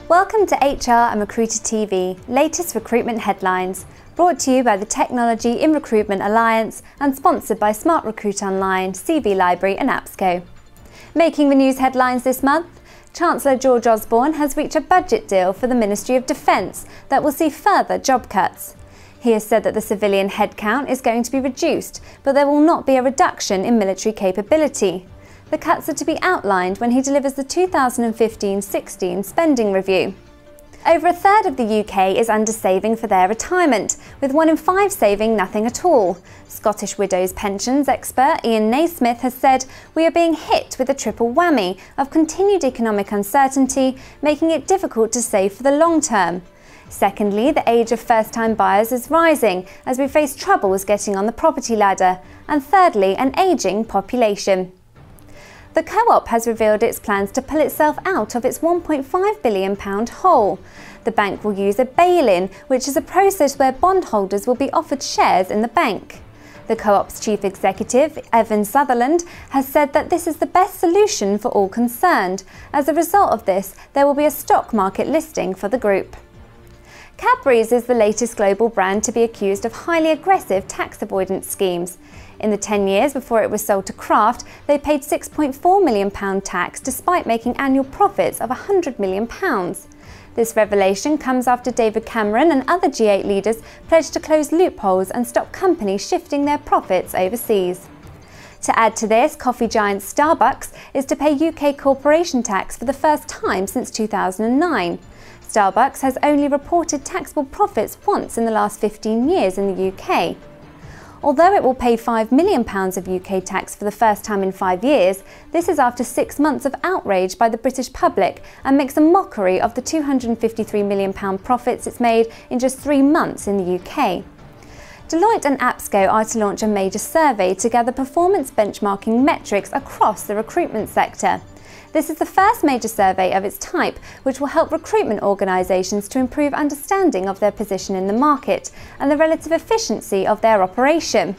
Welcome to HR and Recruiter TV, latest recruitment headlines, brought to you by the Technology in Recruitment Alliance and sponsored by Smart Recruit Online, CV Library and APSCO. Making the news headlines this month, Chancellor George Osborne has reached a budget deal for the Ministry of Defence that will see further job cuts. He has said that the civilian headcount is going to be reduced, but there will not be a reduction in military capability. The cuts are to be outlined when he delivers the 2015-16 spending review. Over a third of the UK is under saving for their retirement, with 1 in 5 saving nothing at all. Scottish Widows pensions expert Ian Naismith has said, "We are being hit with a triple whammy of continued economic uncertainty, making it difficult to save for the long term. Secondly, the age of first-time buyers is rising as we face troubles getting on the property ladder. And thirdly, an ageing population." The Co-op has revealed its plans to pull itself out of its £1.5 billion hole. The bank will use a bail-in, which is a process where bondholders will be offered shares in the bank. The Co-op's chief executive, Evan Sutherland, has said that this is the best solution for all concerned. As a result of this, there will be a stock market listing for the group. Cadbury's is the latest global brand to be accused of highly aggressive tax avoidance schemes. In the 10 years before it was sold to Kraft, they paid £6.4 million tax despite making annual profits of £100 million. This revelation comes after David Cameron and other G8 leaders pledged to close loopholes and stop companies shifting their profits overseas. To add to this, coffee giant Starbucks is to pay UK corporation tax for the first time since 2009. Starbucks has only reported taxable profits once in the last 15 years in the UK. Although it will pay £5 million of UK tax for the first time in 5 years, this is after 6 months of outrage by the British public and makes a mockery of the £253 million profits it's made in just 3 months in the UK. Deloitte and APSCO are to launch a major survey to gather performance benchmarking metrics across the recruitment sector. This is the first major survey of its type, which will help recruitment organisations to improve understanding of their position in the market and the relative efficiency of their operation.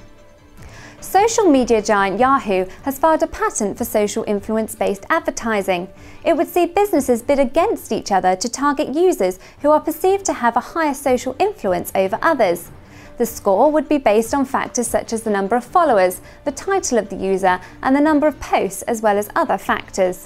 Social media giant Yahoo has filed a patent for social influence-based advertising. It would see businesses bid against each other to target users who are perceived to have a higher social influence over others. The score would be based on factors such as the number of followers, the title of the user, and the number of posts, as well as other factors.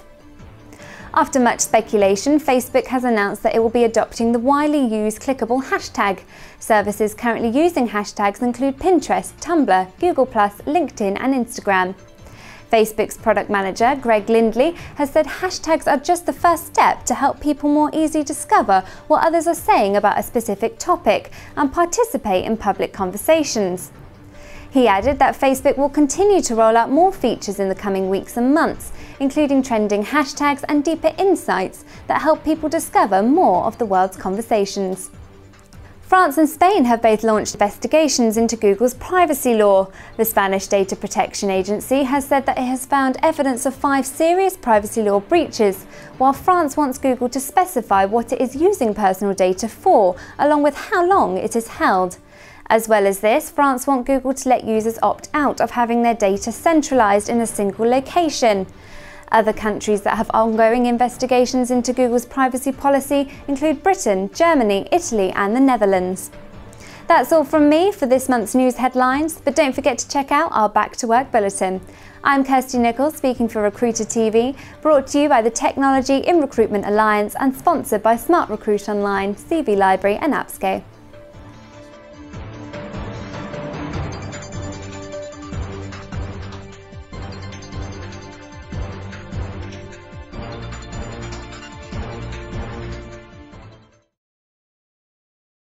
After much speculation, Facebook has announced that it will be adopting the widely used clickable hashtag. Services currently using hashtags include Pinterest, Tumblr, Google+, LinkedIn and Instagram. Facebook's product manager, Greg Lindley, has said hashtags are just the first step to help people more easily discover what others are saying about a specific topic and participate in public conversations. He added that Facebook will continue to roll out more features in the coming weeks and months, including trending hashtags and deeper insights that help people discover more of the world's conversations. France and Spain have both launched investigations into Google's privacy law. The Spanish Data Protection Agency has said that it has found evidence of 5 serious privacy law breaches, while France wants Google to specify what it is using personal data for, along with how long it is held. As well as this, France wants Google to let users opt out of having their data centralised in a single location. Other countries that have ongoing investigations into Google's privacy policy include Britain, Germany, Italy and the Netherlands. That's all from me for this month's news headlines, but don't forget to check out our Back to Work bulletin. I'm Kirsty Nichols, speaking for Recruiter TV, brought to you by the Technology in Recruitment Alliance and sponsored by Smart Recruit Online, CV Library and APSCO.